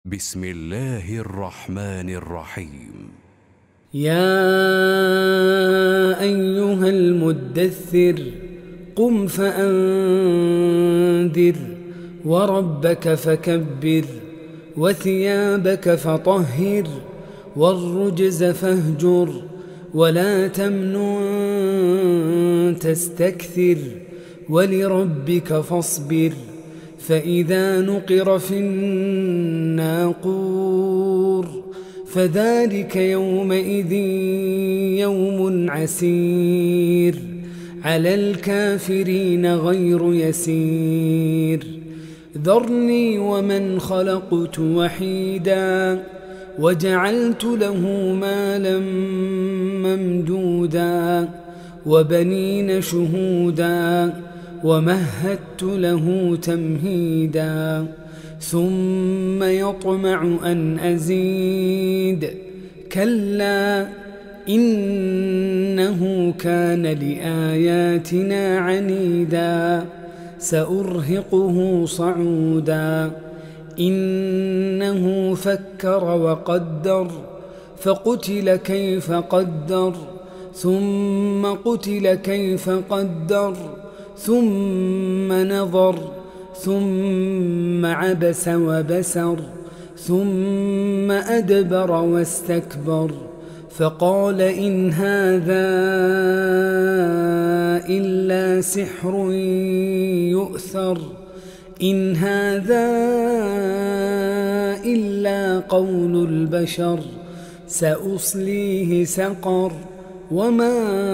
بسم الله الرحمن الرحيم. يا أيها المدثر قم فأنذر وربك فكبر وثيابك فطهر والرجز فاهجر ولا تمنن تستكثر ولربك فاصبر فإذا نقر في الناقور فذلك يومئذ يوم عسير على الكافرين غير يسير ذرني ومن خلقت وحيدا وجعلت له مالا ممدودا وبنين شهودا ومهدت له تمهيدا ثم يطمع أن أزيد كلا إنه كان لآياتنا عنيدا سأرهقه صعودا إنه فكر وقدر فقتل كيف قدر ثم قتل كيف قدر ثم نظر ثم عبس وبسر ثم أدبر واستكبر فقال إن هذا إلا سحر يؤثر إن هذا إلا قول البشر سأصليه سقر وما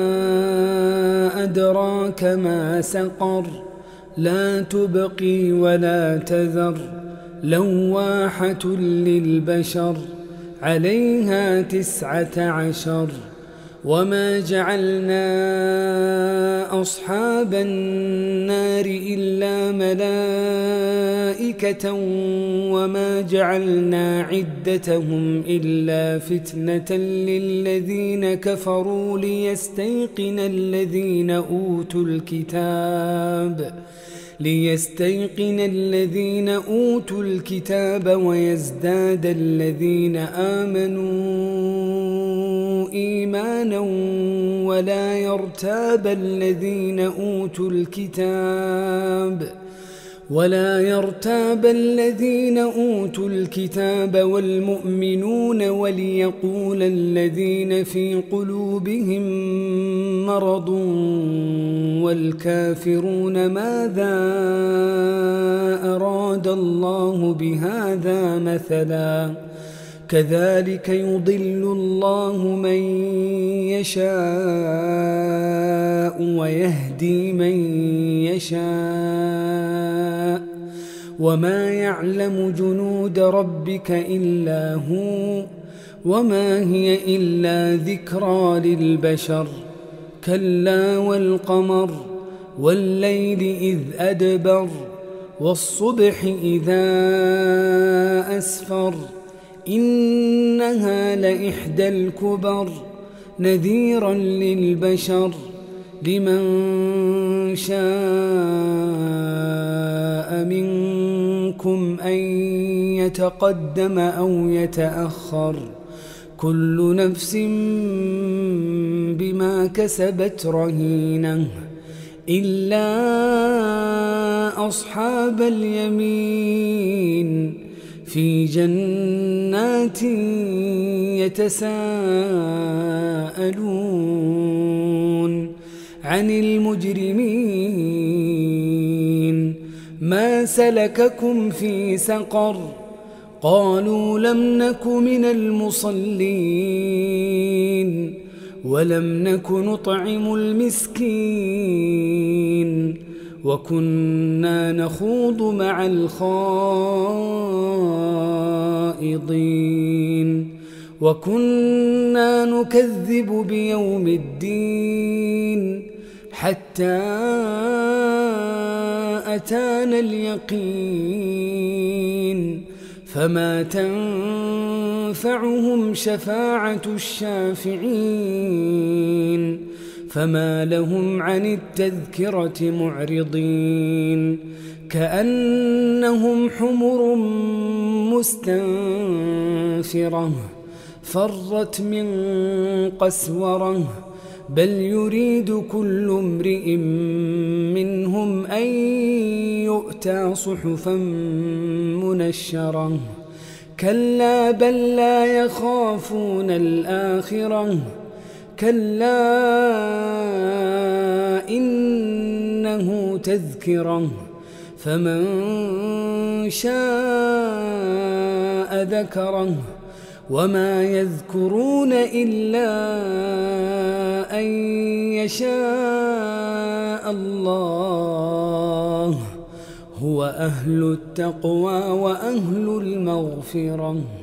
أدراك ما سقر لا تبقي ولا تذر لواحة للبشر عليها 19 وما جعلنا أصحاب النار إلا ملائكة وما جعلنا عدتهم إلا فتنة للذين كفروا ليستيقن الذين أوتوا الكتاب ويزداد الذين آمنوا إيمانا ولا يرتاب الذين أوتوا الكتاب والمؤمنون وليقول الذين في قلوبهم مرض والكافرون ماذا أراد الله بهذا مثلا كذلك يضل الله من يشاء ويهدي من يشاء وما يعلم جنود ربك إلا هو وما هي إلا ذكرى للبشر كلا والقمر والليل إذ أدبر والصبح إذا أسفر إنها لإحدى الكبر نذيرا للبشر لمن شاء منكم أن يتقدم أو يتأخر كل نفس بما كسبت رهينة إلا أصحاب اليمين في جنات يتساءلون عن المجرمين ما سلككم في سقر قالوا لم نك من المصلين ولم نك نطعم المسكين وكنا نخوض مع الخائضين وكنا نكذب بيوم الدين حتى أتانا اليقين فما تنفعهم شفاعة الشافعين فما لهم عن التذكرة معرضين كأنهم حمر مستنفرة فرت من قسورة بل يريد كل امرئ منهم أن يؤتى صحفا منشرة كلا بل لا يخافون الآخرة كلا إنه تذكرة فمن شاء ذكره وما يذكرون إلا أن يشاء الله هو أهل التقوى وأهل المغفرة.